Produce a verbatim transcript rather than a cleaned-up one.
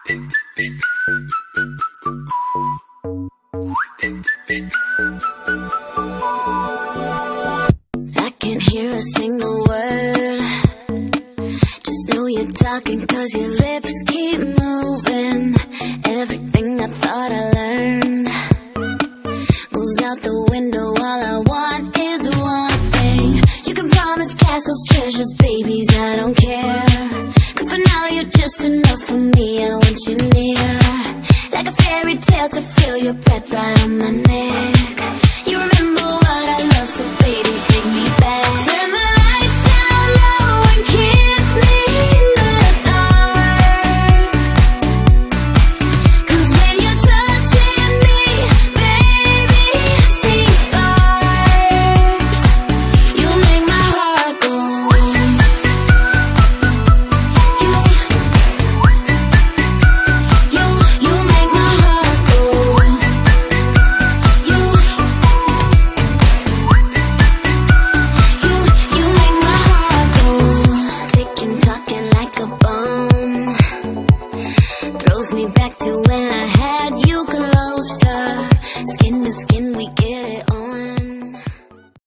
I can't hear a single word. Just know you're talking 'cause your lips keep moving. Everything I thought I learned goes out the window. All I want is one thing. You can promise castles, treasures, babies, I don't care. 'Cause for now you're just enough for me. I want you near, like a fairy tale, to feel your breath right on my neck. You remember what I love, so baby, take me back. Turn the lights down low and kiss me in the dark. 'Cause when you're touching me, baby, I see sparks. You make my heart go. You, you, you make my heart go. You, you, you make my heart go. Ticking, talking like a bomb, throws me back to when I had you closer. Skin to skin, we get it